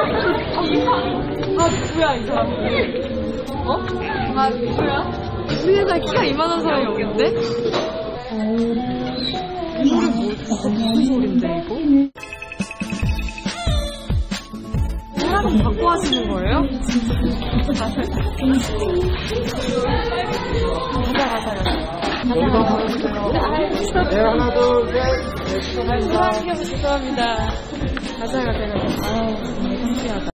누구야 이 사람? 어? 아 누구야? 우리나라 키가 이만한 사람이 없는데? 이 노래 무슨 소린데 이거? 하나도 바꿔 하시는 거예요? 네, 하나, 둘, 셋. 죄송합니다. 가사가 되는. 아우, 너무 신기하다.